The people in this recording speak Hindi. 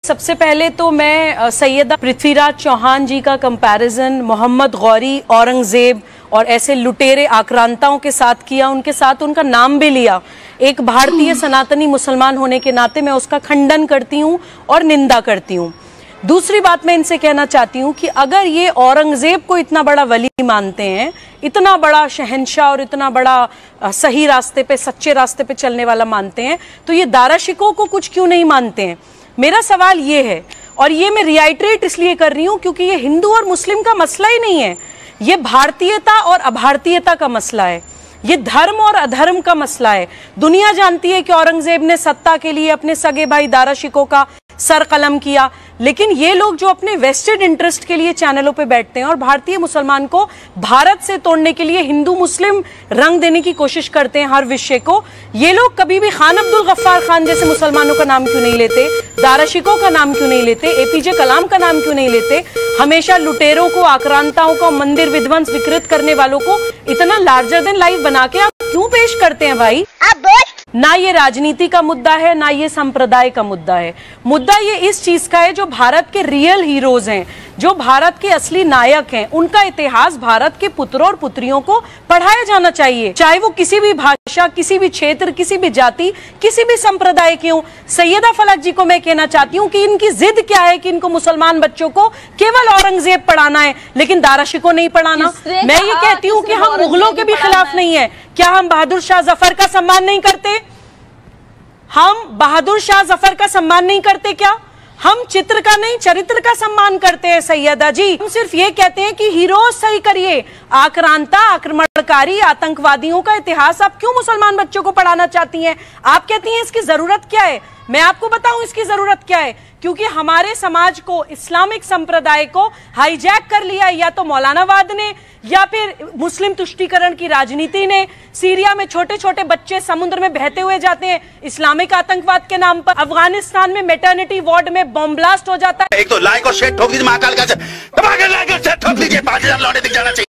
सबसे पहले तो मैं सैयदा पृथ्वीराज चौहान जी का कंपैरिजन मोहम्मद गौरी, औरंगजेब और ऐसे लुटेरे आक्रांताओं के साथ किया, उनके साथ उनका नाम भी लिया। एक भारतीय सनातनी मुसलमान होने के नाते मैं उसका खंडन करती हूँ और निंदा करती हूँ। दूसरी बात मैं इनसे कहना चाहती हूँ कि अगर ये औरंगजेब को इतना बड़ा वली मानते हैं, इतना बड़ा शहंशाह और इतना बड़ा सही रास्ते पे, सच्चे रास्ते पे चलने वाला मानते हैं, तो ये दारा शिकोह को कुछ क्यों नहीं मानते हैं? मेरा सवाल ये है, और ये मैं रिआइट्रेट इसलिए कर रही हूँ क्योंकि ये हिंदू और मुस्लिम का मसला ही नहीं है, ये भारतीयता और अभारतीयता का मसला है, ये धर्म और अधर्म का मसला है। दुनिया जानती है कि औरंगजेब ने सत्ता के लिए अपने सगे भाई दारा शिकोह का सर कलम किया, लेकिन ये लोग जो अपने वेस्टेड इंटरेस्ट के लिए चैनलों पे बैठते हैं और भारतीय मुसलमान को भारत से तोड़ने के लिए हिंदू मुस्लिम रंग देने की कोशिश करते हैं हर विषय को, ये लोग कभी भी खान अब्दुल गफ्फार खान जैसे मुसलमानों का नाम क्यों नहीं लेते, दारा शिकोह का नाम क्यों नहीं लेते, एपीजे कलाम का नाम क्यों नहीं लेते? हमेशा लुटेरों को, आक्रांताओं को, मंदिर विध्वंस विकृत करने वालों को इतना लार्जर देन लाइफ बना के आप क्यों पेश करते हैं भाई? ना ये राजनीति का मुद्दा है, ना ये संप्रदाय का मुद्दा है। मुद्दा ये इस चीज का है, जो भारत के रियल हीरोज हैं, जो भारत के असली नायक हैं, उनका इतिहास भारत के पुत्रों और पुत्रियों को पढ़ाया जाना चाहिए, चाहे वो किसी भी भाषा, किसी भी क्षेत्र, किसी भी जाति, किसी भी संप्रदाय के हों। सैयदा फलक जी को मैं कहना चाहती हूँ कि इनकी जिद क्या है कि इनको मुसलमान बच्चों को केवल औरंगजेब पढ़ाना है, लेकिन दारा शिकोह नहीं पढ़ाना। मैं ये कहती हूँ कि हम मुगलों के भी खिलाफ नहीं है। क्या हम बहादुर शाह जफर का सम्मान नहीं करते? हम बहादुर शाह जफर का सम्मान नहीं करते क्या? हम चित्र का नहीं, चरित्र का सम्मान करते हैं सैयदा जी। हम सिर्फ ये कहते हैं कि हीरोज सही करिए, आक्रांता, आक्रमणकारी, आतंकवादियों का इतिहास आप क्यों मुसलमान बच्चों को पढ़ाना चाहती हैं? आप कहती हैं इसकी जरूरत क्या है? मैं आपको बताऊं इसकी जरूरत क्या है। क्योंकि हमारे समाज को, इस्लामिक संप्रदाय को हाईजैक कर लिया, या तो मौलानावाद ने या फिर मुस्लिम तुष्टीकरण की राजनीति ने। सीरिया में छोटे छोटे बच्चे समुद्र में बहते हुए जाते हैं इस्लामिक आतंकवाद के नाम पर। अफगानिस्तान में मैटरनिटी वार्ड में बम ब्लास्ट हो जाता है। एक तो लाइक और शेयर ठोक दीजिए, महाकाल का ठोक दीजिए, 5000 लौटे दिख जाना चाहिए।